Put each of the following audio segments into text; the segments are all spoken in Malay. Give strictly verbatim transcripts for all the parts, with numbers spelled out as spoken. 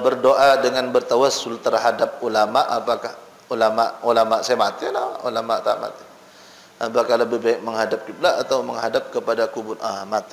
berdoa dengan bertawassul terhadap ulama, apakah ulama ulama saya mati lah, ulama tak mati, apakah lebih baik menghadap kiblat atau menghadap kepada kubur? Ah, mati.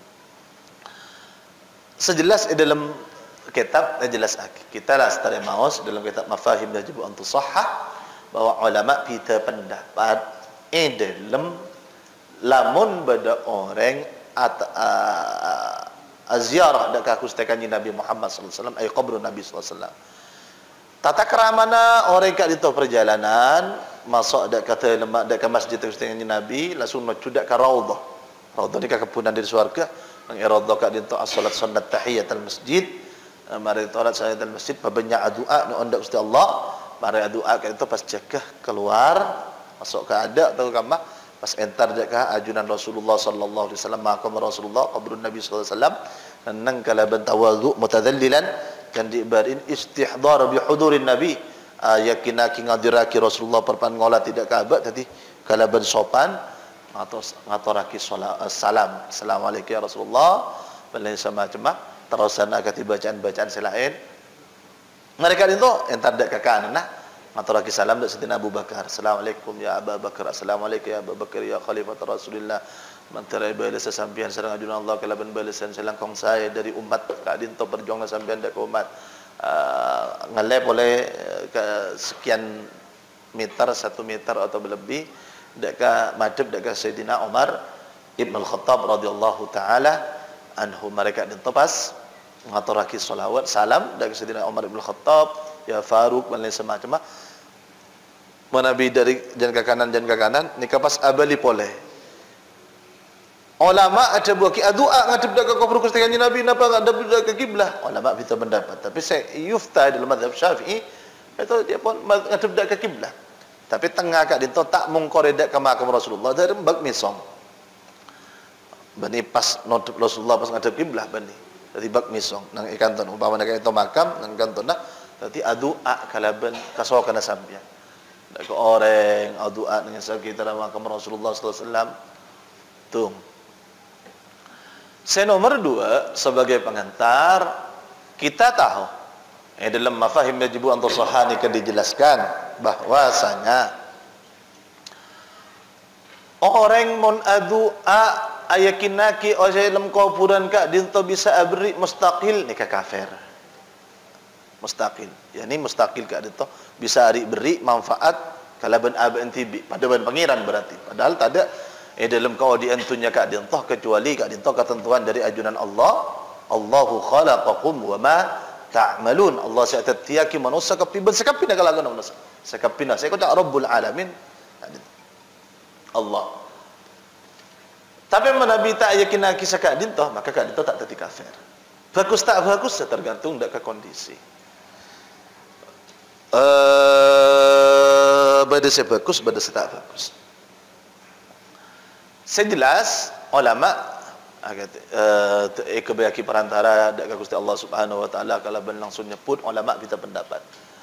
Sejelas di dalam kitab jelas kita lah setara maus dalam kitab Mafahim Yajibu an Tusahhah bahwa ulama kita pendapat eh dalam lamun bada orang at aziarah dak akustekannya Nabi Muhammad sallallahu alaihi wasallam ay qabru Nabi sallallahu alaihi wasallam. Tata keramana orang kat itu perjalanan masuk dak kata lemak dak ke masjid akustekannya Nabi langsung mencudak ke raudhah. Raudhah ni ke kepunan dari syurga nang iradah kat itu as-salat sunnat tahiyatul masjid. Mari solat tahiyatul masjid banyak doa nu anda Gusti Allah. Mari doa kat itu pas cekah keluar masuk ke ada atau kamar pas entar jakah ajunan Rasulullah sallallahu alaihi wasallam maqam Rasulullah qabrun Nabi sallallahu alaihi wasallam nang kala ban tawadhu mutadallilan kan diibarin istihdar bi hudurin Nabi yakina ki ngadiraki Rasulullah perpan ngolah tidak kaabah tadi kala ban sopan ngatos ngatoraki salam assalamualaikum ya Rasulullah balai sama cemah terusana kati bacaan-bacaan selain mereka itu entar dak kakan nah ngaturaki salam dak Sayyidina Abu Bakar. Assalamualaikum ya Abu Bakar. Assalamualaikum ya Abu Bakar ya Khalifah Rasulullah. Menteri balas sampian sareng ajunan Allah kalaban balasan selangkong saya dari umat kadin to berjuang sampian dak umat. Uh, ngelep oleh uh, sekian meter, satu meter atau lebih dak ka madhab dak ka Sayyidina Umar Ibn Al-Khattab radhiyallahu taala anhu mereka din topas ngaturaki selawat salam dak Sayyidina Umar Ibn Al-Khattab ya Faruq dan lain semacam menabi dari jan ke kanan jan ke kanan ni kapas abali pole ulama ada buat ki doa ngadep dak ke kubur Gusti Kanjeng Nabi napa ngadep dak ke kiblah ulama kita pendapat tapi saya yufta dalam mazhab Syafi'i itu dia pun ngadep dak ke kiblah tapi tengah kak dinto tak mungkore dak ke makam Rasulullah dari bak misong bani pas nodep Rasulullah pas ngadep kiblah bani dari bak misong nang ikanton umpama nek itu makam nang kantona berarti doa kalaban kasokana sampeyan. Dak ke orang doa dengan kita makam Rasulullah sallallahu alaihi wasallam. Tung. Saya nomor dua sebagai pengantar kita tahu eh dalam Mafahim Yajibu an Tusahhah ni kan dijelaskan bahwasanya orang mun doa ayakinaki o dalam kuburan ka dinto bisa abri mustaqil ni ka kafir. Mustaqil, yakni mustaqil ke itu bisa hari beri manfaat kalaban aban tibi pada ban pangeran berarti padahal tak ada eh dalam kau diantunya ke dintoh kecuali ke dintoh ketentuan dari ajunan Allah Allahu khalaqakum wa ma ta'malun Allah sa'atiyaki manusia kapi ben sekapi nak lagu manusia sekapi nak saya kata rabbul alamin Allah tapi menabi tak yakin kisah ke dintoh maka ke dintoh tak tadi kafir bagus tak bagus tergantung dak ke kondisi. Uh, bada saya bagus, bada saya tak bagus. Saya jelas ulama agak uh, kebayaki perantara dak Gusti Allah Subhanahu wa taala kalau ben langsung nyebut ulama kita pendapat.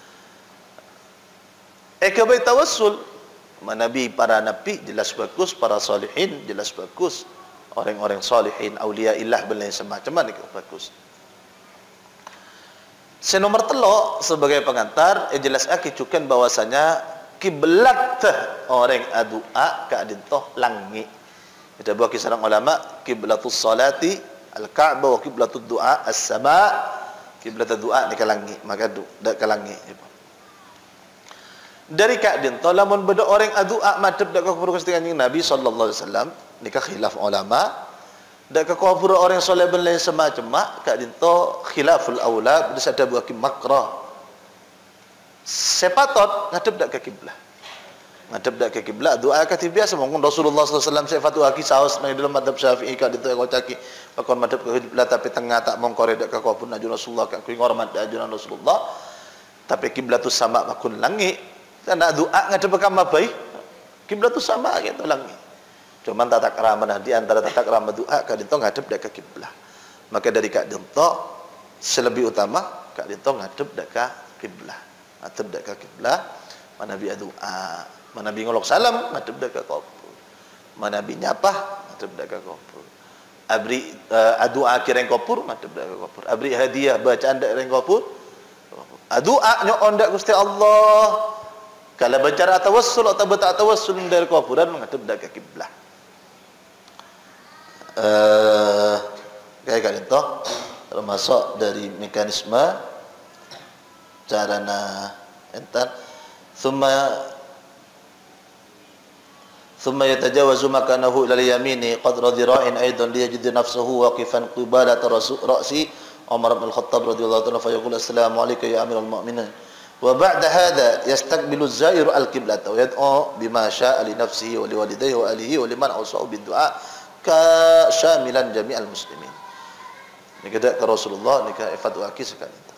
Eh kebay tawassul manabi para nabi jelas bagus, para salihin jelas bagus. Orang-orang salihin aulia illah ben semacam mana bagus. Senomor telo sebagai pengantar eh, jelas aki cukan bahwasanya kiblat orang doa ka dintoh langi. Kita buat kisah ulama kiblatus salati al-Ka'bah wa kiblatud du'a as-sama. Kiblat doa ni ka langi maka du dak ka langi. Dari ka dintoh lamun beda orang doa madhep dak ka kubur Gusti Kanjeng Nabi sallallahu alaihi wasallam ni ka khilaf ulama. Dak ke kubur orang soleh ben lain semacam mak kak dinto khilaful aula bisa ada buat makra sepatot ngadep dak ke kiblah ngadep dak ke kiblah doa kati biasa mungkin Rasulullah sallallahu alaihi wasallam sefatu aki saus nang dalam madhab Syafi'i kak dinto yang caki pakon madhab ke kiblah tapi tengah tak mongkore dak ke kubur najun Rasulullah kak kuing hormat ajunan Rasulullah tapi kiblatus sama makun langi karena doa ngadep ke mabai kiblatus sama gitu langi. Cuman tata krama di antara tata krama doa kak dinto ngadep dak ke kiblah. Maka dari kak dinto selebih utama kak dinto ngadep dak ke kiblah. Ngadep dak ke kiblah, manabi doa, manabi ngolok salam ngadep dak ke kubur. Manabi nyapah ngadep dak ke kubur. Abri uh, doa kireng kubur ngadep dak ke kubur. Abri hadiah bacaan dak reng kubur doa nya ondak Gusti Allah. Kalau bicara tawassul atau tak tawassul dari kuburan menghadap dak ke kiblah. Eh kayak kan itu termasuk dari mekanisme carana entar thumma thumma yatajawazu makanahu ila al-yamini qadra dhira'in aidan liyajid nafsuhu waqifan qibalat ra'si Umar bin Khattab radhiyallahu ta'ala fa yaqul assalamu alayka ya amirul mu'minin wa ba'da hadha yastaqbilu az-zairu al-qiblata wa yad'u bima sha'a li nafsihi wa liwalidayhi wa alihi wa liman awsa'u bid-du'a ka syamilan jami'al muslimin. Ini kita ke Rasulullah, ini ke fatwa sekali.